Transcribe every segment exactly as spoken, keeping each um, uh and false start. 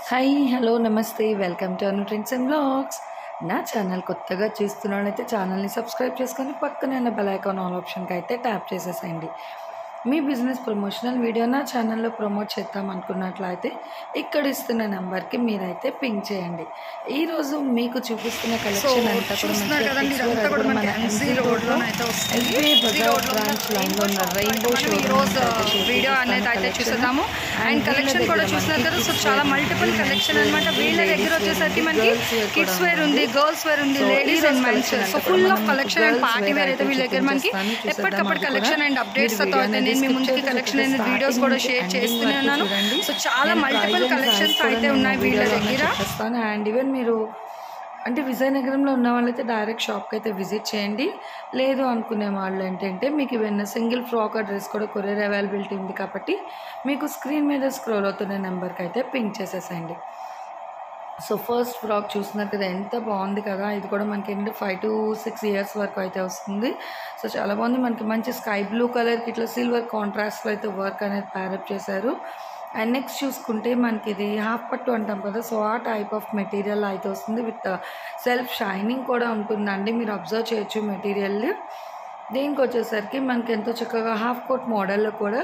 Hi hello నమస్తే welcome to Anu trends and blogs. నా channel కొత్తగా చూస్తున్నాడైతే ఛానల్ని సబ్స్క్రైబ్ చేసుకొని పక్కనే ఉన్న బెల్ ఐకాన్ ఆల్ ఆప్షన్కి అయితే ట్యాప్ చేసేసేయండి. మీ బిజినెస్ ప్రమోషనల్ వీడియో నా ఛానల్లో ప్రమోట్ చేద్దాం అనుకున్నట్లయితే ఇక్కడ ఇస్తున్న నెంబర్కి మీరైతే పింక్ చేయండి. ఈరోజు మీకు చూపిస్తున్న కలెక్షన్ అంతా కూడా మన ఎంసీ రోడ్లో ఎస్బీఐ బజార్ బ్రాంచ్ లైన్లో ఉన్న రెయిన్బో ఈరోజు వీడియో అనేది అయితే చూసేద్దాము. అండ్ కలెక్షన్ కూడా చూస్తున్నారు కదా, సో చాలా మల్టిపుల్ కలెక్షన్ అనమాట. వీళ్ళ దగ్గర వచ్చేసరికి మనకి కిడ్స్ వేర్ ఉంది, గర్ల్స్ వేర్ ఉంది, ladies and mens, so full of collection and party wear అయితే వీళ్ళ దగ్గర మనకి ఎప్పటికప్పుడు కలెక్షన్ అండ్ అప్డేట్స్ తో అయితే నేను మీ ముందుకి కలెక్షన్ అనేది వీడియోస్ కూడా షేర్ చేస్తూనే ఉన్నాను. సో చాలా మల్టిపుల్ కలెక్షన్స్ అయితే ఉన్నాయి వీళ్ళ దగ్గర. అండ్ ఈవెన్ మీరు అంటే విజయనగరంలో ఉన్న వాళ్ళైతే డైరెక్ట్ షాప్కి అయితే విజిట్ చేయండి. లేదు అనుకునే వాళ్ళు ఏంటంటే మీకు ఇవన్నీ సింగిల్ ఫ్రాక్ డ్రెస్ కూడా కొరియర్ అవైలబిలిటీ ఉంది కాబట్టి మీకు స్క్రీన్ మీద స్క్రోల్ అవుతున్న నెంబర్కి అయితే పింక్ చేసేసేయండి. సో ఫస్ట్ ఫ్రాక్ చూస్తున్నారు కదా, ఎంత బాగుంది కదా. ఇది కూడా మనకి ఏంటంటే ఫైవ్ టు సిక్స్ ఇయర్స్ వరకు అయితే వస్తుంది. సో చాలా బాగుంది. మనకి మంచి స్కై బ్లూ కలర్కి ఇట్లా సిల్వర్ కాంట్రాస్ట్లో అయితే వర్క్ అనేది ప్యారప్ చేశారు. అండ్ నెక్స్ట్ చూసుకుంటే మనకి ఇది హాఫ్ పట్టు అంటాం కదా, సో ఆ టైప్ ఆఫ్ మెటీరియల్ అయితే వస్తుంది. విత్ సెల్ఫ్ షైనింగ్ కూడా ఉంటుందండి, మీరు అబ్జర్వ్ చేయొచ్చు మెటీరియల్. దీనికి వచ్చేసరికి మనకి ఎంతో చక్కగా హాఫ్ కోట్ మోడల్లో కూడా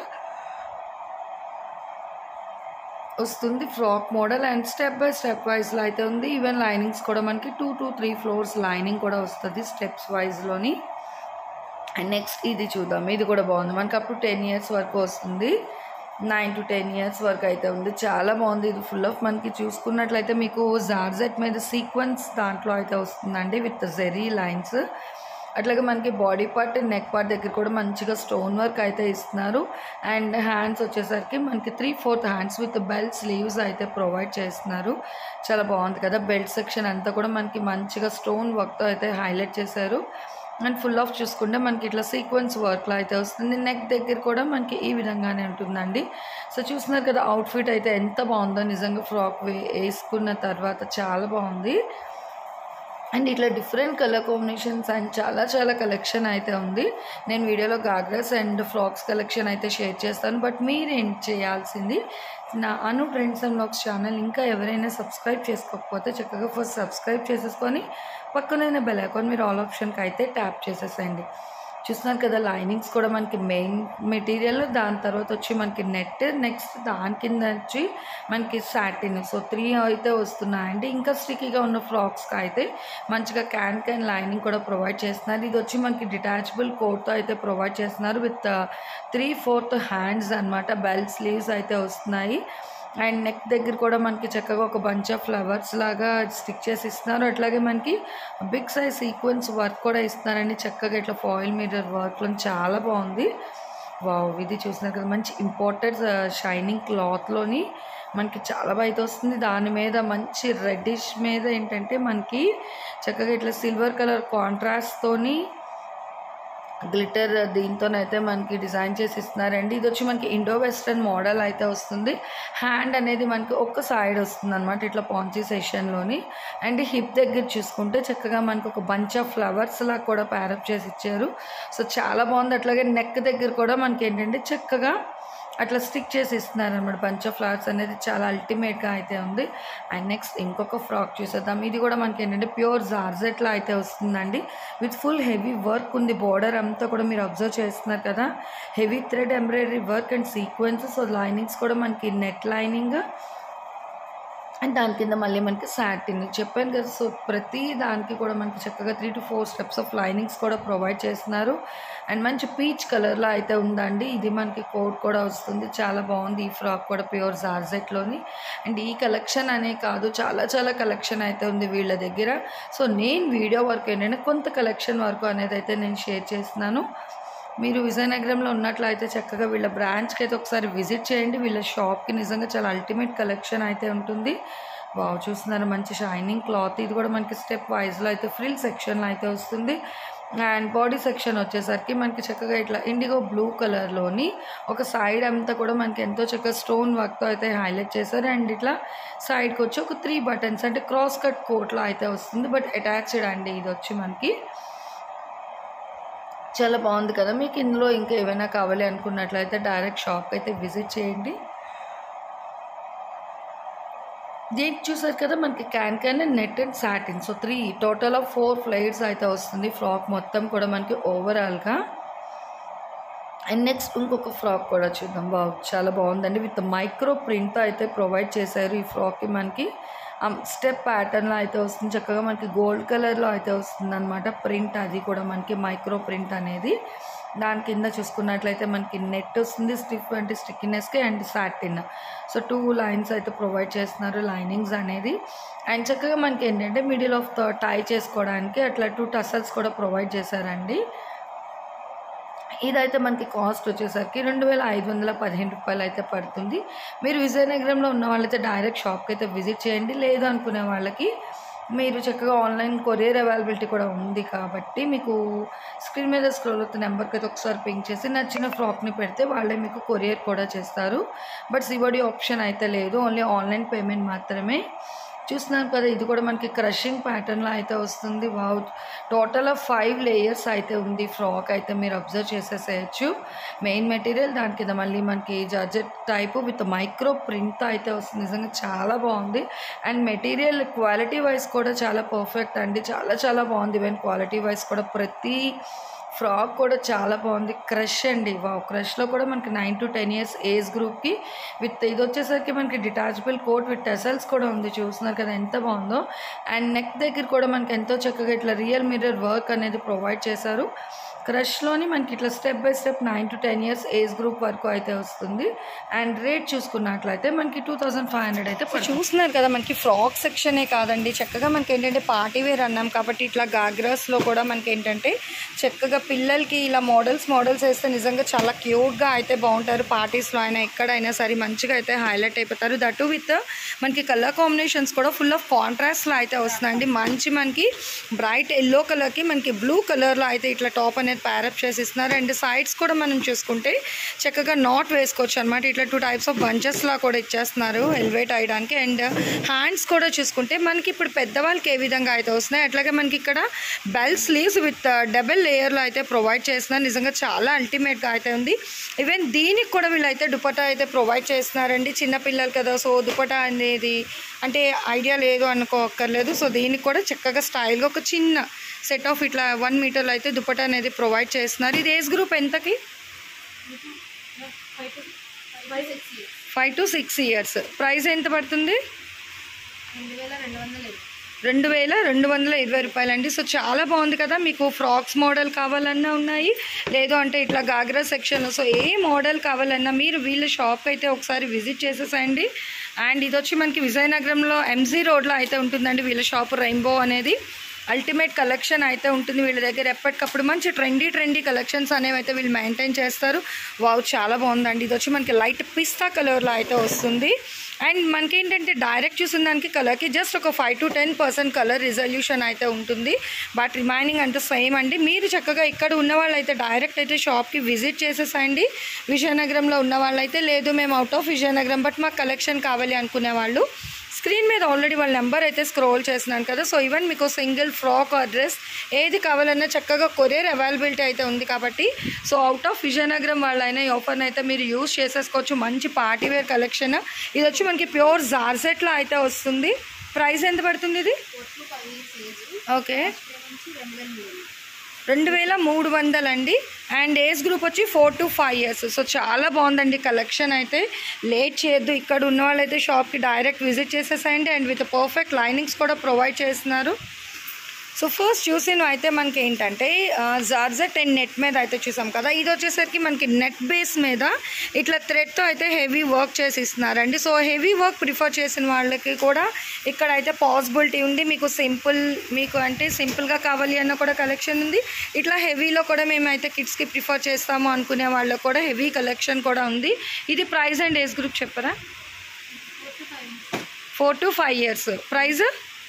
వస్తుంది frock model. And step by step వైజ్లో అయితే ఉంది. ఈవెన్ లైనింగ్స్ కూడా మనకి two to three floors lining కూడా వస్తుంది స్టెప్స్ వైజ్లోని. అండ్ నెక్స్ట్ ఇది చూద్దాం, ఇది కూడా బాగుంది. మనకి అప్పుడు టెన్ ఇయర్స్ వరకు వస్తుంది, నైన్ టు టెన్ ఇయర్స్ వరకు అయితే ఉంది. చాలా బాగుంది. ఇది ఫుల్ ఆఫ్ మనకి చూసుకున్నట్లయితే మీకు జార్జెట్ మీద సీక్వెన్స్ దాంట్లో అయితే వస్తుందండి విత్ జెరీ లైన్స్. అట్లాగే మనకి బాడీ పార్ట్, నెక్ పార్ట్ దగ్గర కూడా మంచిగా స్టోన్ వర్క్ అయితే ఇస్తున్నారు. అండ్ హ్యాండ్స్ వచ్చేసరికి మనకి three fourth hands with belt sleeves అయితే ప్రొవైడ్ చేస్తున్నారు. చాలా బాగుంది కదా. బెల్ట్ సెక్షన్ అంతా కూడా మనకి మంచిగా స్టోన్ వర్క్తో అయితే హైలైట్ చేశారు. అండ్ ఫుల్ ఆఫ్ చూసుకుంటే మనకి ఇట్లా సీక్వెన్స్ వర్క్లో అయితే వస్తుంది. నెక్ దగ్గర కూడా మనకి ఈ విధంగానే ఉంటుందండి. సో చూస్తున్నారు కదా, అవుట్ఫిట్ అయితే ఎంత బాగుందో నిజంగా. ఫ్రాక్ వే వేసుకున్న తర్వాత చాలా బాగుంది. అండ్ ఇట్లా డిఫరెంట్ కలర్ కాంబినేషన్స్ అండ్ చాలా చాలా కలెక్షన్ అయితే ఉంది. నేను వీడియోలో గాగ్రాస్ అండ్ ఫ్రాక్స్ కలెక్షన్ అయితే షేర్ చేస్తాను. బట్ మీరేం చేయాల్సింది, నా Anu trends and blogs channel ఇంకా ఎవరైనా సబ్స్క్రైబ్ చేసుకోకపోతే చక్కగా ఫస్ట్ సబ్స్క్రైబ్ చేసేసుకొని పక్కనైన బెల్ ఐకాన్ మీరు ఆల్ ఆప్షన్కి అయితే ట్యాప్ చేసేసేయండి. చూస్తున్నారు కదా, లైనింగ్స్ కూడా మనకి మెయిన్ మెటీరియల్, దాని తర్వాత వచ్చి మనకి నెట్, నెక్స్ట్ దాని కింద వచ్చి మనకి సాటిన్. సో త్రీ అయితే వస్తున్నాయండి. ఇంకా స్టిక్కీగా ఉన్న ఫ్రాక్స్కి అయితే మంచిగా క్యాన్ క్యాన్ లైనింగ్ కూడా ప్రొవైడ్ చేస్తున్నారు. ఇది వచ్చి మనకి డిటాచబుల్ కోట్తో అయితే ప్రొవైడ్ చేస్తున్నారు విత్ త్రీ ఫోర్త్ హ్యాండ్స్ అనమాట. బెల్ట్ స్లీవ్స్ అయితే వస్తున్నాయి. అండ్ నెక్ దగ్గర కూడా మనకి చక్కగా ఒక బంచ్ ఆఫ్ ఫ్లవర్స్ లాగా స్టిక్ చేసి ఇస్తున్నారు. అట్లాగే మనకి బిగ్ సైజ్ సీక్వెన్స్ వర్క్ కూడా ఇస్తున్నారండి చక్కగా ఇట్లా ఫాయిల్ మిర్రర్ వర్క్లో. చాలా బాగుంది. వావ్, ఇది చూస్తున్నారు కదా, మంచి ఇంపార్టెంట్ షైనింగ్ క్లాత్లోని మనకి చాలా బయట వస్తుంది. దాని మీద మంచి రెడ్డిష్ మీద ఏంటంటే మనకి చక్కగా ఇట్లా సిల్వర్ కలర్ కాంట్రాస్ట్తోని గ్లిటర్ దీంతోనైతే మనకి డిజైన్ చేసి ఇస్తున్నారండి. ఇది వచ్చి మనకి ఇండో వెస్ట్రన్ మోడల్ అయితే వస్తుంది. హ్యాండ్ అనేది మనకి ఒక్క సైడ్ వస్తుంది అనమాట ఇట్లా పాంచీ సెషన్లోని. అండ్ హిప్ దగ్గర చూసుకుంటే చక్కగా మనకి ఒక బంచ్ ఆఫ్ ఫ్లవర్స్ లాగా కూడా ప్యారప్ చేసి ఇచ్చారు. సో చాలా బాగుంది. అట్లాగే నెక్ దగ్గర కూడా మనకి ఏంటంటే చక్కగా అట్లా స్టిక్ చేసి ఇస్తున్నారు అనమాట. బంచ్ ఆఫ్ ఫ్లవర్స్ అనేది చాలా అల్టిమేట్గా అయితే ఉంది. అండ్ నెక్స్ట్ ఇంకొక ఫ్రాక్ చూసేద్దాం. ఇది కూడా మనకి ఏంటంటే ప్యూర్ జార్జెట్లో అయితే వస్తుందండి విత్ ఫుల్ హెవీ వర్క్ ఉంది. బార్డర్ అంతా కూడా మీరు అబ్జర్వ్ చేస్తున్నారు కదా, heavy thread embroidery work and sequins. So linings కూడా మనకి నెట్ లైనింగ్ అండ్ దాని కింద మళ్ళీ మనకి సాటిన్ చెప్పాను కదా. సో ప్రతి దానికి కూడా మనకి చక్కగా three to four steps of linings కూడా ప్రొవైడ్ చేస్తున్నారు. అండ్ మంచి పీచ్ కలర్లో అయితే ఉందండి. ఇది మనకి కోట్ కూడా వస్తుంది. చాలా బాగుంది ఈ ఫ్రాక్ కూడా ప్యూర్ జార్జెట్లోని. అండ్ ఈ కలెక్షన్ అనే కాదు, చాలా చాలా కలెక్షన్ అయితే ఉంది వీళ్ళ దగ్గర. సో నేను వీడియో వరకు ఏంటంటే కొంత కలెక్షన్ వరకు అనేది అయితే నేను షేర్ చేస్తున్నాను. మీరు విజయనగరంలో ఉన్నట్లయితే చక్కగా వీళ్ళ బ్రాంచ్కి అయితే ఒకసారి విజిట్ చేయండి. వీళ్ళ షాప్కి నిజంగా చాలా అల్టిమేట్ కలెక్షన్ అయితే ఉంటుంది. బాగా చూస్తున్నారు, మంచి షైనింగ్ క్లాత్. ఇది కూడా మనకి స్టెప్ వైజ్లో అయితే ఫ్రిల్ సెక్షన్లో అయితే వస్తుంది. అండ్ బాడీ సెక్షన్ వచ్చేసరికి మనకి చక్కగా ఇట్లా ఇండిగో బ్లూ కలర్లోని ఒక సైడ్ అంతా కూడా మనకి ఎంతో చక్కగా స్టోన్ వర్క్తో అయితే హైలైట్ చేశారు. అండ్ ఇట్లా సైడ్కి వచ్చి ఒక త్రీ బటన్స్ అంటే క్రాస్ కట్ కోట్లో అయితే వస్తుంది, బట్ అటాచ్డ్ అండి ఇది వచ్చి మనకి. చాలా బాగుంది కదా. మీకు ఇందులో ఇంకా ఏమైనా కావాలి అనుకున్నట్లయితే డైరెక్ట్ షాప్కి అయితే విజిట్ చేయండి. దీన్ని చూసారు కదా మనకి can can and net and satin. So three total of four flares అయితే వస్తుంది ఫ్రాక్ మొత్తం కూడా మనకి ఓవరాల్గా. అండ్ నెక్స్ట్ ఇంకొక ఫ్రాక్ కూడా చూద్దాం. బాగు చాలా బాగుందండి. విత్ మైక్రో ప్రింట్ అయితే ప్రొవైడ్ చేశారు ఈ ఫ్రాక్కి. మనకి స్టెప్ ప్యాటర్న్లో అయితే వస్తుంది. చక్కగా మనకి గోల్డ్ కలర్లో అయితే వస్తుంది అనమాట ప్రింట్. అది కూడా మనకి మైక్రో ప్రింట్ అనేది. దాని కింద చూసుకున్నట్లయితే మనకి నెట్ వస్తుంది స్టిఫ్ అంటే స్టిక్కినెస్కి and satin. So two lines అయితే ప్రొవైడ్ చేస్తున్నారు లైనింగ్స్ అనేది. అండ్ చక్కగా మనకి ఏంటంటే మిడిల్ ఆఫ్ ద టై చేసుకోవడానికి అట్లా టూ టసల్స్ కూడా ప్రొవైడ్ చేశారండి. ఇదైతే మనకి కాస్ట్ వచ్చేసరికి రెండు వేల ఐదు వందల పదిహేను రూపాయలు అయితే పడుతుంది. మీరు విజయనగరంలో ఉన్న వాళ్ళైతే డైరెక్ట్ షాప్కి అయితే విజిట్ చేయండి. లేదు అనుకునే వాళ్ళకి మీరు చక్కగా ఆన్లైన్ కొరియర్ అవైలబిలిటీ కూడా ఉంది కాబట్టి మీకు స్క్రీన్ మీద స్క్రోల్ అవుతున్న నెంబర్కి అయితే ఒకసారి పింక్ చేసి నచ్చిన ఫ్రాక్ని పెడితే వాళ్ళే మీకు కొరియర్ కూడా చేస్తారు. బట్ సివడి ఆప్షన్ అయితే లేదు, ఓన్లీ ఆన్లైన్ పేమెంట్ మాత్రమే. చూస్తున్నారు కదా ఇది కూడా మనకి క్రషింగ్ ప్యాటర్న్లో అయితే వస్తుంది. Wow total of five layers అయితే ఉంది ఫ్రాక్ అయితే మీరు అబ్జర్వ్ చేసేసేయచ్చు. మెయిన్ మెటీరియల్ దాని కింద మళ్ళీ మనకి georgette type with micro print అయితే వస్తుంది. నిజంగా చాలా బాగుంది. అండ్ మెటీరియల్ క్వాలిటీ వైజ్ కూడా చాలా పర్ఫెక్ట్ అండి. చాలా చాలా బాగుంది. ఈవెన్ క్వాలిటీ వైజ్ కూడా ప్రతి ఫ్రాక్ కూడా చాలా బాగుంది. క్రష్ అండి. వా క్రష్లో కూడా మనకి nine to ten years age గ్రూప్కి విత్ ఇది వచ్చేసరికి మనకి డిటాచబుల్ కోట్ విత్ టెసల్స్ కూడా ఉంది. చూస్తున్నారు కదా ఎంత బాగుందో. అండ్ నెక్ దగ్గర కూడా మనకి ఎంతో చక్కగా ఇట్లా రియల్ మిర్రర్ వర్క్ అనేది ప్రొవైడ్ చేశారు. క్రష్లోని మనకి ఇట్లా step by step nine to ten years age group వరకు అయితే వస్తుంది. అండ్ రేట్ చూసుకున్నట్లయితే మనకి టూ థౌజండ్ ఫైవ్ హండ్రెడ్ అయితే చూస్తున్నారు కదా మనకి ఫ్రాక్ సెక్షనే కాదండి, చక్కగా మనకి ఏంటంటే పార్టీ వేర్ అన్నాం కాబట్టి ఇట్లా గాగ్రాస్లో కూడా మనకి ఏంటంటే చక్కగా పిల్లలకి ఇలా మోడల్స్ మోడల్స్ వేస్తే నిజంగా చాలా క్యూట్గా అయితే బాగుంటారు. పార్టీస్లో అయినా ఎక్కడైనా సరే మంచిగా అయితే హైలైట్ అయిపోతారు. దట్ విత్ మనకి కలర్ కాంబినేషన్స్ కూడా ఫుల్ ఆఫ్ కాంట్రాస్ట్లో అయితే వస్తున్నాయండి. మంచి మనకి బ్రైట్ ఎల్లో కలర్కి మనకి బ్లూ కలర్లో అయితే ఇట్లా టాప్ అనేది ప్యారప్ చేసి ఇస్తున్నారు. అండ్ సైడ్స్ కూడా మనం చూసుకుంటే చక్కగా నాట్ వేసుకోవచ్చు అనమాట. ఇట్లా టూ టైప్స్ ఆఫ్ బంచెస్లా కూడా ఇచ్చేస్తున్నారు ఎలివేట్ అయ్యడానికి. అండ్ హ్యాండ్స్ కూడా చూసుకుంటే మనకి ఇప్పుడు పెద్దవాళ్ళకి ఏ విధంగా అయితే వస్తున్నాయి అట్లాగే మనకి ఇక్కడ బెల్ స్లీవ్స్ విత్ డబుల్ లేయర్లో అయితే ప్రొవైడ్ చేస్తున్నారు. నిజంగా చాలా అల్టిమేట్గా అయితే ఉంది. ఈవెన్ దీనికి కూడా వీళ్ళైతే దుపట్టా అయితే ప్రొవైడ్ చేస్తున్నారండి. చిన్నపిల్లలు కదా, సో దుపట్టా అనేది అంటే ఐడియా లేదు అనుకోక్కర్లేదు. సో దీనికి కూడా చక్కగా స్టైల్గా ఒక చిన్న సెట్ ఆఫ్ ఇట్లా వన్ మీటర్లో అయితే దుపట్టా అనేది ప్రొవైడ్ చేస్తున్నారు. ఇది ఏజ్ గ్రూప్ ఎంతకి? Five to six years. Price ఎంత పడుతుంది? రెండు వేల రెండు వందల ఇరవై రూపాయలు అండి. సో చాలా బాగుంది కదా. మీకు ఫ్రాక్స్ మోడల్ కావాలన్నా ఉన్నాయి, లేదు అంటే ఇట్లా గాగ్రా సెక్షన్లో సో ఏ మోడల్ కావాలన్నా మీరు వీళ్ళ షాప్కి అయితే ఒకసారి విజిట్ చేసేసండి. అండ్ ఇది వచ్చి మనకి విజయనగరంలో ఎంజీ రోడ్లో అయితే ఉంటుందండి వీళ్ళ షాప్ రెయిన్బో అనేది. అల్టిమేట్ కలెక్షన్ అయితే ఉంటుంది వీళ్ళ దగ్గర. ఎప్పటికప్పుడు మంచి ట్రెండీ ట్రెండీ కలెక్షన్స్ అనేవి అయితే వీళ్ళు మెయింటైన్ చేస్తారు. వావ్ చాలా బాగుందండి. ఇది వచ్చి మనకి లైట్ పిస్తా కలర్లో అయితే వస్తుంది. అండ్ మనకి ఏంటంటే డైరెక్ట్ చూసిన దానికి కలర్కి జస్ట్ ఒక five to ten percent colour resolution అయితే ఉంటుంది. బట్ రిమైనింగ్ అంతా సేమ్ అండి. మీరు చక్కగా ఇక్కడ ఉన్న వాళ్ళు అయితే డైరెక్ట్ అయితే షాప్కి విజిట్ చేసేసండి. విజయనగరంలో ఉన్న వాళ్ళు అయితే లేదు మేము అవుట్ ఆఫ్ విజయనగరం బట్ మాకు కలెక్షన్ కావాలి అనుకునే వాళ్ళు స్క్రీన్ మీద ఆల్రెడీ వాళ్ళ నెంబర్ అయితే స్క్రోల్ చేస్తున్నాను కదా. సో ఈవెన్ మీకు సింగిల్ ఫ్రాక్ ఆర్ డ్రెస్ ఏది కావాలన్నా చక్కగా కొరియర్ అవైలబిలిటీ అయితే ఉంది కాబట్టి సో అవుట్ ఆఫ్ విజయనగరం వాళ్ళైనా ఈ ఆఫర్ని అయితే మీరు యూజ్ చేసేసుకోవచ్చు. మంచి పార్టీ వేర్ కలెక్షన్. ఇది వచ్చి మనకి ప్యూర్ జార్జెట్లో అయితే వస్తుంది. ప్రైస్ ఎంత పడుతుంది ఇది? ఓకే రెండు వేల మూడు వందలు అండి. అండ్ ఏజ్ గ్రూప్ వచ్చి four to five years. So చాలా బాగుందండి కలెక్షన్ అయితే. లేట్ చేయొద్దు, ఇక్కడ ఉన్న వాళ్ళైతే షాప్కి డైరెక్ట్ విజిట్ చేసేసేయండి. అండ్ విత్ పర్ఫెక్ట్ లైనింగ్స్ కూడా ప్రొవైడ్ చేస్తున్నారు. సో ఫస్ట్ చూసిన అయితే మనకి ఏంటంటే జార్జెట్ అండ్ నెట్ మీద అయితే చూసాం కదా. ఇది వచ్చేసరికి మనకి నెట్ బేస్ మీద ఇట్లా థ్రెడ్తో అయితే హెవీ వర్క్ చేసి ఇస్తున్నారండి. సో హెవీ వర్క్ ప్రిఫర్ చేసిన వాళ్ళకి కూడా ఇక్కడ అయితే పాసిబిలిటీ ఉంది. మీకు సింపుల్ మీకు అంటే సింపుల్గా కావాలి అన్న కూడా కలెక్షన్ ఉంది. ఇట్లా హెవీలో కూడా మేమైతే కిడ్స్కి ప్రిఫర్ చేస్తాము అనుకునే వాళ్ళకి కూడా హెవీ కలెక్షన్ కూడా ఉంది. ఇది ప్రైస్ అండ్ ఏజ్ గ్రూప్ చెప్పరా? Four to five years. Price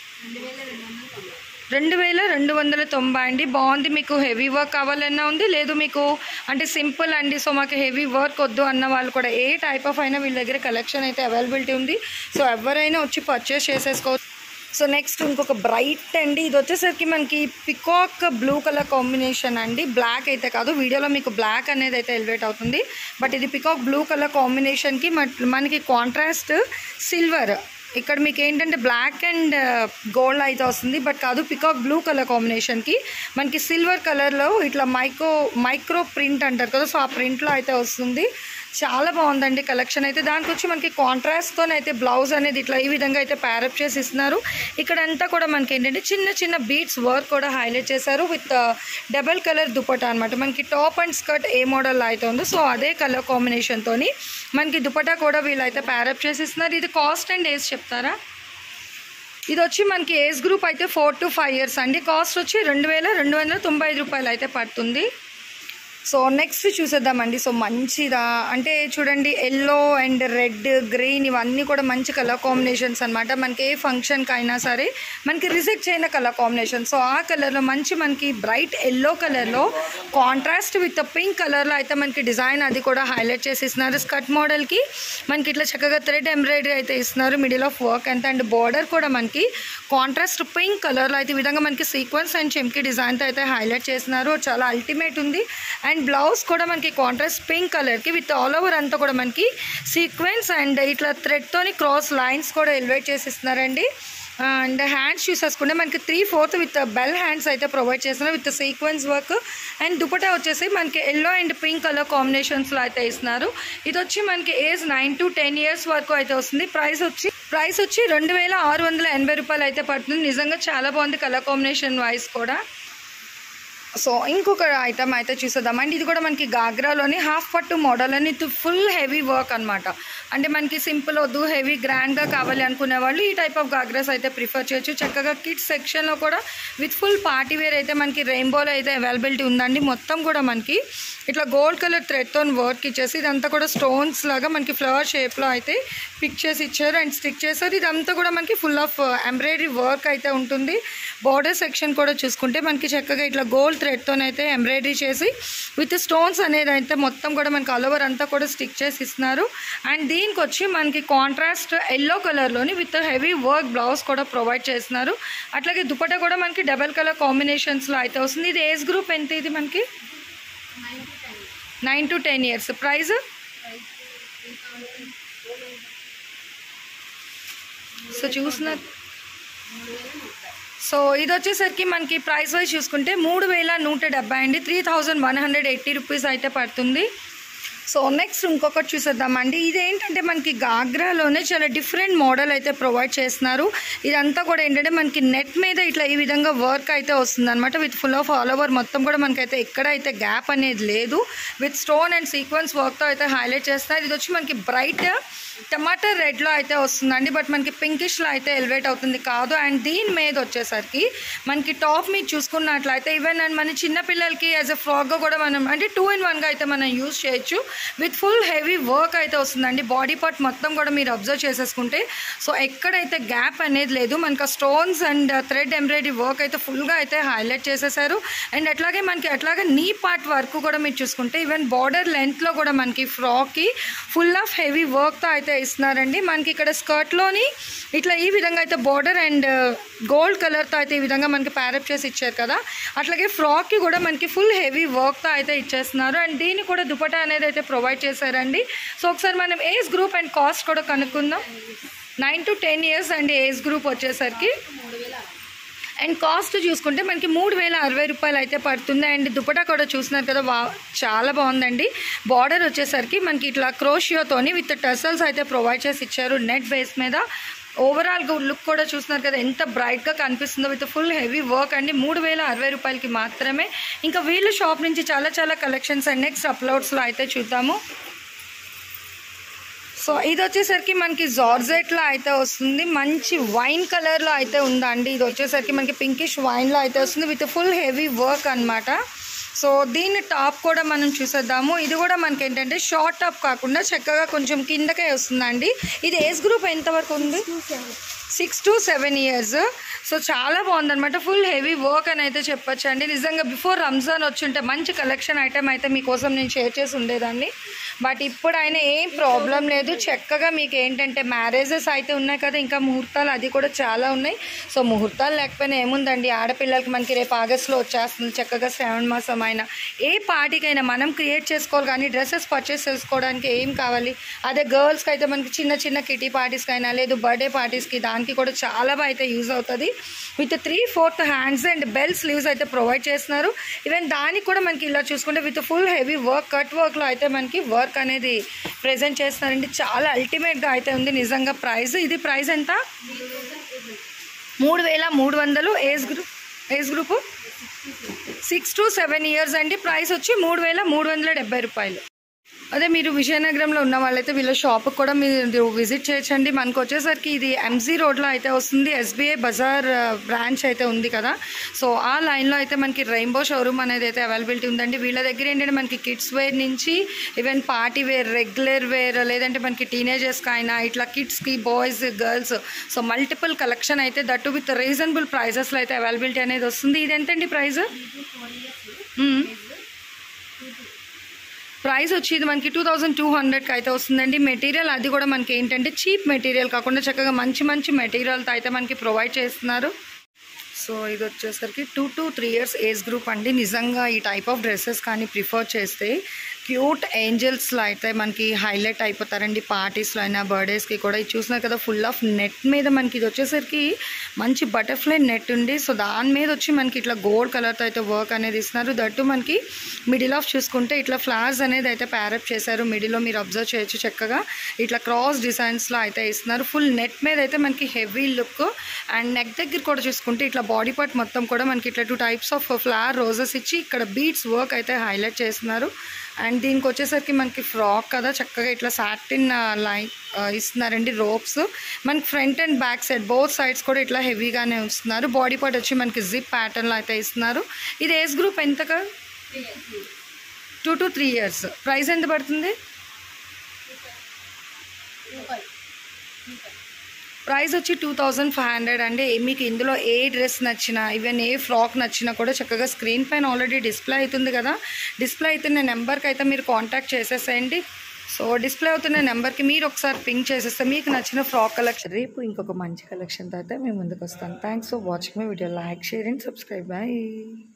రెండు వేల రెండు వందల తొంభై అండి. బాగుంది. మీకు హెవీ వర్క్ కావాలన్నా ఉంది, లేదు మీకు అంటే సింపుల్ అండి సో మాకు హెవీ వర్క్ వద్దు అన్న వాళ్ళు కూడా ఏ టైప్ ఆఫ్ అయినా వీళ్ళ దగ్గర కలెక్షన్ అయితే అవైలబిలిటీ ఉంది. సో ఎవరైనా వచ్చి పర్చేస్ చేసేసుకోవచ్చు. సో నెక్స్ట్ ఇంకొక బ్రైట్ అండి. ఇది వచ్చేసరికి మనకి పికాక్ బ్లూ కలర్ కాంబినేషన్ అండి. బ్లాక్ అయితే కాదు, వీడియోలో మీకు బ్లాక్ అనేది అయితే ఎలివేట్ అవుతుంది. బట్ ఇది పికాక్ బ్లూ కలర్ కాంబినేషన్కి మనకి కాంట్రాస్ట్ సిల్వర్ ఇక్కడ మీకు ఏంటంటే బ్లాక్ అండ్ గోల్డ్ అయితే వస్తుంది, బట్ కాదు పికాక్ బ్లూ కలర్ కాంబినేషన్కి మనకి సిల్వర్ కలర్లో ఇట్లా మైక్రో మైక్రో ప్రింట్ అంటారు కదా, సో ఆ ప్రింట్లో అయితే వస్తుంది. చాలా బాగుందండి కలెక్షన్ అయితే. దానికి వచ్చి మనకి కాంట్రాస్ట్తో అయితే బ్లౌజ్ అనేది ఇట్లా ఈ విధంగా అయితే ప్యారప్ చేసి ఇస్తున్నారు. ఇక్కడంతా కూడా మనకి ఏంటంటే చిన్న చిన్న బీట్స్ వర్క్ కూడా హైలైట్ చేశారు విత్ డబల్ కలర్ దుపట్టా అనమాట. మనకి టాప్ అండ్ స్కర్ట్ ఏ మోడల్ అయితే ఉందో సో అదే కలర్ కాంబినేషన్తో మనకి దుపట్టా కూడా వీళ్ళు అయితే ప్యారప్ చేసి ఇస్తున్నారు. ఇది కాస్ట్ అండ్ ఏజ్ చెప్తారా? ఇది వచ్చి మనకి ఏజ్ గ్రూప్ అయితే ఫోర్ టు ఫైవ్ ఇయర్స్ అండి. కాస్ట్ వచ్చి రెండు వేల రెండు వందల తొంభై ఐదు రూపాయలు అయితే పడుతుంది. సో నెక్స్ట్ చూసేద్దామండి. సో మంచిదా అంటే చూడండి, ఎల్లో అండ్ రెడ్ గ్రీన్ ఇవన్నీ కూడా మంచి కలర్ కాంబినేషన్స్ అనమాట. మనకి ఏ ఫంక్షన్కి అయినా సరే మనకి రిజెక్ట్ చేయన కలర్ కాంబినేషన్. సో ఆ కలర్లో మంచి మనకి బ్రైట్ ఎల్లో కలర్లో కాంట్రాస్ట్ విత్ పింక్ కలర్లో అయితే మనకి డిజైన్ అది కూడా హైలైట్ చేసి ఇస్తున్నారు. స్కర్ట్ మోడల్కి మనకి ఇట్లా చక్కగా థ్రెడ్ ఎంబ్రాయిడరీ అయితే ఇస్తున్నారు, మిడిల్ ఆఫ్ వర్క్ అంత. అండ్ బార్డర్ కూడా మనకి కాంట్రాస్ట్ పింక్ కలర్లో అయితే ఈ విధంగా మనకి సీక్వెన్స్ అండ్ చెమ్కి డిజైన్తో అయితే హైలైట్ చేస్తున్నారు. చాలా అల్టిమేట్ ఉంది. అండ్ బ్లౌజ్ కూడా మనకి కాంట్రాస్ట్ పింక్ కలర్కి విత్ ఆల్ ఓవర్ అంతా కూడా మనకి సీక్వెన్స్ అండ్ ఇట్లా థ్రెడ్తోని క్రాస్ లైన్స్ కూడా ఎలివేట్ చేసి ఇస్తున్నారండి. అండ్ హ్యాండ్స్ చూసేసుకుంటే మనకి three fourth with bell hands అయితే ప్రొవైడ్ చేస్తున్నారు with sequence work. And dupatta వచ్చేసి మనకి ఎల్లో అండ్ పింక్ కలర్ కాంబినేషన్స్లో అయితే ఇస్తున్నారు. ఇది వచ్చి మనకి age nine to ten years వరకు అయితే వస్తుంది. ప్రైస్ వచ్చి ప్రైస్ వచ్చి రెండు వేల ఆరు వందల ఎనభై రూపాయలు అయితే పడుతుంది. నిజంగా చాలా బాగుంది కలర్ కాంబినేషన్ వైజ్ కూడా. సో ఇంకొక ఐటమ్ అయితే చూసేద్దామండి. ఇది కూడా మనకి గాగ్రాలోని హాఫ్ పట్టు మోడల్ అని ఫుల్ హెవీ వర్క్ అనమాట. అంటే మనకి సింపుల్ వద్దు హెవీ గ్రాండ్గా కావాలి అనుకునే వాళ్ళు ఈ టైప్ ఆఫ్ గాగ్రాస్ అయితే ప్రిఫర్ చేయొచ్చు. చక్కగా కిడ్స్ సెక్షన్లో కూడా విత్ ఫుల్ పార్టీ వేర్ అయితే మనకి రెయిన్బోలో అయితే అవైలబిలిటీ ఉందండి. మొత్తం కూడా మనకి ఇట్లా గోల్డ్ కలర్ థ్రెడ్తో వర్క్ ఇచ్చేసి ఇదంతా కూడా స్టోన్స్ లాగా మనకి ఫ్లవర్ షేప్లో అయితే పిక్ చేసి ఇచ్చారు అండ్ స్టిక్ చేశారు. ఇదంతా కూడా మనకి ఫుల్ ఆఫ్ ఎంబ్రాయిడరీ వర్క్ అయితే ఉంటుంది. బార్డర్ సెక్షన్ కూడా చూసుకుంటే మనకి చక్కగా ఇట్లా గోల్డ్ థ్రెడ్తోనైతే ఎంబ్రాయిడరీ చేసి విత్ స్టోన్స్ అనేది అయితే మొత్తం కూడా మనకి ఆల్ ఓవర్ అంతా కూడా స్టిక్ చేసి ఇస్తున్నారు. అండ్ దీనికి వచ్చి మనకి కాంట్రాస్ట్ ఎల్లో కలర్లోని విత్ హెవీ వర్క్ బ్లౌజ్ కూడా ప్రొవైడ్ చేస్తున్నారు. అట్లాగే దుపట్టా కూడా మనకి డబల్ కలర్ కాంబినేషన్స్లో అయితే వస్తుంది. ఇది ఏజ్ గ్రూప్ ఎంత? ఇది మనకి nine to ten years. Price so చూస్తున్నారు. సో ఇది వచ్చేసరికి మనకి ప్రైస్ వైజ్ చూసుకుంటే మూడు వేల నూట డెబ్బై అండి. Three thousand one hundred eighty rupees అయితే పడుతుంది. సో నెక్స్ట్ ఇంకొకటి చూసేద్దామండి. ఇదేంటంటే మనకి గాగ్రాలోనే చాలా డిఫరెంట్ మోడల్ అయితే ప్రొవైడ్ చేస్తున్నారు. ఇదంతా కూడా ఏంటంటే మనకి నెట్ మీద ఇట్లా ఈ విధంగా వర్క్ అయితే వస్తుంది అనమాట with full of all over మొత్తం కూడా మనకైతే ఎక్కడైతే గ్యాప్ అనేది లేదు. విత్ స్టోన్ అండ్ సీక్వెన్స్ వర్క్తో అయితే హైలైట్ చేస్తున్నారు. ఇది వచ్చి మనకి బ్రైట్ టమాటా రెడ్లో అయితే వస్తుందండి, బట్ మనకి పింకిష్లో అయితే ఎలివేట్ అవుతుంది కాదు. అండ్ దీని మీద వచ్చేసరికి మనకి టాప్ మీద చూసుకున్నట్లయితే ఈవెన్ అండ్ మన చిన్నపిల్లలకి యాజ్ ఎ ఫ్రాక్గా కూడా మనం అంటే టూ ఇన్ వన్గా అయితే మనం యూజ్ చేయొచ్చు. విత్ ఫుల్ హెవీ వర్క్ అయితే వస్తుందండి. బాడీ పార్ట్ మొత్తం కూడా మీరు అబ్జర్వ్ చేసేసుకుంటే సో ఎక్కడైతే గ్యాప్ అనేది లేదు. మనకి stones and thread embroidery work అయితే ఫుల్గా అయితే హైలైట్ చేసేసారు. అండ్ అట్లాగే మనకి అట్లాగే నీ పార్ట్ వర్క్ కూడా మీరు చూసుకుంటే ఈవెన్ బార్డర్ లెంత్లో కూడా మనకి ఫ్రాక్కి ఫుల్ ఆఫ్ హెవీ వర్క్తో అయితే ఇస్తున్నారండి. మనకి ఇక్కడ స్కర్ట్లోని ఇట్లా ఈ విధంగా అయితే బార్డర్ అండ్ గోల్డ్ కలర్తో అయితే ఈ విధంగా మనకి ప్యారప్ చేసి ఇచ్చారు కదా. అట్లాగే ఫ్రాక్కి కూడా మనకి ఫుల్ హెవీ వర్క్తో అయితే ఇచ్చేస్తున్నారు. అండ్ దీన్ని కూడా దుపట్టా అనేది అయితే ప్రొవైడ్ చేశారండి. సో ఒకసారి మనం ఏజ్ గ్రూప్ అండ్ కాస్ట్ కూడా కనుక్కుందాం. నైన్ టు టెన్ ఇయర్స్ అండి ఏజ్ గ్రూప్ వచ్చేసరికి. అండ్ కాస్ట్ చూసుకుంటే మనకి మూడు వేల అరవై రూపాయలు అయితే పడుతుంది. అండ్ దుపట్టా కూడా చూస్తున్నారు కదా, వా చాలా బాగుందండి. బార్డర్ వచ్చేసరికి మనకి ఇట్లా క్రోషియోతోని విత్ టసల్స్ అయితే ప్రొవైడ్ చేసి ఇచ్చారు నెట్ బేస్ మీద. ఓవరాల్ లుక్ కూడా చూస్తున్నారు కదా ఎంత బ్రైట్గా కనిపిస్తుందో విత్ ఫుల్ హెవీ వర్క్ అండి. మూడు వేల అరవై రూపాయలకి మాత్రమే. ఇంకా వీళ్ళు షాప్ నుంచి చాలా చాలా కలెక్షన్స్ అండ్ నెక్స్ట్ అప్లోడ్స్లో అయితే చూద్దాము. సో ఇది వచ్చేసరికి మనకి జార్జెట్లో అయితే వస్తుంది. మంచి వైన్ కలర్లో అయితే ఉందండి. ఇది వచ్చేసరికి మనకి పింకిష్ వైన్లో అయితే వస్తుంది విత్ ఫుల్ హెవీ వర్క్ అనమాట. సో దీని టాప్ కూడా మనం చూసేద్దాము. ఇది కూడా మనకి ఏంటంటే షార్ట్ టాప్ కాకుండా చక్కగా కొంచెం కిందకే వస్తుందండి. ఇది ఏజ్ గ్రూప్ ఎంతవరకు ఉంది? Six to seven years. So చాలా బాగుందన్నమాట. ఫుల్ హెవీ వర్క్ అని అయితే చెప్పొచ్చు అండి. నిజంగా బిఫోర్ రంజాన్ వచ్చి ఉంటే మంచి కలెక్షన్ ఐటమ్ అయితే మీకోసం నేను షేర్ చేసి ఉండేదాన్ని. బట్ ఇప్పుడైనా ఏం ప్రాబ్లం లేదు. చక్కగా మీకు ఏంటంటే మ్యారేజెస్ అయితే ఉన్నాయి కదా, ఇంకా ముహూర్తాలు అది కూడా చాలా ఉన్నాయి. సో ముహూర్తాలు లేకపోయినా ఏముందండి, ఆడపిల్లలకి మనకి రేపు ఆగస్టులో వచ్చేస్తుంది. చక్కగా శ్రావణ మాసం అయినా ఏ పార్టీకైనా మనం క్రియేట్ చేసుకోవాలి. కానీ డ్రెస్సెస్ పర్చేస్ చేసుకోవడానికి ఏం కావాలి, అదే గర్ల్స్కి అయితే మనకి చిన్న చిన్న కిటీ పార్టీస్కి అయినా లేదు బర్త్డే పార్టీస్కి దానికి కూడా చాలా బాగా అయితే యూజ్ అవుతుంది. With three fourth hands and bell sleeves అయితే ప్రొవైడ్ చేస్తున్నారు. ఈవెన్ దానికి కూడా మనకి ఇలా చూసుకుంటే with full heavy work cut వర్క్లో అయితే మనకి వర్క్ అనేది ప్రెజెంట్ చేస్తున్నారండి. చాలా అల్టిమేట్గా అయితే ఉంది నిజంగా. ప్రైస్ ఇది ప్రైస్ ఎంత? మూడు వేల మూడు వందలు. Age group age group six to seven years అండి. ప్రైస్ వచ్చి మూడు వేల మూడు వందల డెబ్బై రూపాయలు. అదే మీరు విజయనగరంలో ఉన్న వాళ్ళైతే వీళ్ళ షాప్కి కూడా మీరు విజిట్ చేయొచ్చండి. మనకు వచ్చేసరికి ఇది ఎంజీ రోడ్లో అయితే వస్తుంది. ఎస్బీఐ బజార్ బ్రాంచ్ అయితే ఉంది కదా, సో ఆ లైన్లో అయితే మనకి రెయిన్బో షోరూమ్ అనేది అయితే అవైలబిలిటీ ఉందండి. వీళ్ళ దగ్గర ఏంటంటే మనకి కిడ్స్ వేర్ నుంచి even party wear, regular wear, లేదంటే మనకి టీనేజర్స్కి అయినా ఇట్లా కిడ్స్కి, boys, girls, so multiple collection అయితే దట్టు విత్ రీజనబుల్ ప్రైజెస్లో అయితే అవైలబిలిటీ అనేది వస్తుంది. ఇది ఎంతండి ప్రైస్? ప్రైస్ వచ్చి ఇది మనకి టూ థౌజండ్ టూ హండ్రెడ్కి అయితే వస్తుందండి. మెటీరియల్ అది కూడా మనకి ఏంటంటే చీప్ మెటీరియల్ కాకుండా చక్కగా మంచి మంచి మెటీరియల్తో అయితే మనకి ప్రొవైడ్ చేస్తున్నారు. సో ఇది వచ్చేసరికి two to three years age group అండి. నిజంగా ఈ టైప్ ఆఫ్ డ్రెస్సెస్ కానీ ప్రిఫర్ చేస్తే క్యూట్ ఏంజల్స్లో అయితే మనకి హైలైట్ అయిపోతారండి. పార్టీస్లో అయినా బర్త్డేస్కి కూడా. ఇది చూసినారు కదా ఫుల్ ఆఫ్ నెట్ మీద మనకి ఇది వచ్చేసరికి మంచి బటర్ఫ్లై నెట్ ఉంది. సో దాని మీద వచ్చి మనకి ఇట్లా గోల్డ్ కలర్తో అయితే వర్క్ అనేది ఇస్తున్నారు. దట్టు మనకి మిడిల్ ఆఫ్ చూసుకుంటే ఇట్లా ఫ్లవర్స్ అనేది అయితే ప్యారప్ చేశారు. మిడిల్లో మీరు అబ్జర్వ్ చేయొచ్చు చక్కగా ఇట్లా క్రాస్ డిజైన్స్లో అయితే ఇస్తున్నారు. ఫుల్ నెట్ మీద అయితే మనకి హెవీ లుక్. అండ్ నెక్ దగ్గర కూడా చూసుకుంటే ఇట్లా బాడీ పార్ట్ మొత్తం కూడా మనకి ఇట్లా two types of flower roses ఇచ్చి ఇక్కడ బీడ్స్ వర్క్ అయితే హైలైట్ చేస్తున్నారు. అండ్ దీనికి వచ్చేసరికి మనకి ఫ్రాక్ కదా, చక్కగా ఇట్లా సాటిన్ లైన్ ఇస్తున్నారండి. రోప్స్ మనకి front and back side both sides కూడా ఇట్లా హెవీగానే ఇస్తున్నారు. బాడీ పార్ట్ వచ్చి మనకి జిప్ ప్యాటర్న్లో అయితే ఇస్తున్నారు. ఇది ఏజ్ గ్రూప్ ఎంతగా? Two to three years. Price ఎంత పడుతుంది? ప్రైస్ వచ్చి టూ థౌజండ్ ఫైవ్ హండ్రెడ్ అండి. మీకు ఇందులో ఏ డ్రెస్ నచ్చినా ఈవెన్ ఏ ఫ్రాక్ నచ్చినా కూడా చక్కగా స్క్రీన్ పైన ఆల్రెడీ డిస్ప్లే అవుతుంది కదా, డిస్ప్లే అవుతున్న నెంబర్కి అయితే మీరు కాంటాక్ట్ చేసేసేయండి. సో డిస్ప్లే అవుతున్న నెంబర్కి మీరు ఒకసారి పింక్ చేసేస్తే మీకు నచ్చిన ఫ్రాక్ కలెక్షన్ రేపు ఇంకొక మంచి కలెక్షన్తో అయితే మేము ముందుకు వస్తాను. Thanks for watching my video. Like, share and subscribe. Bye.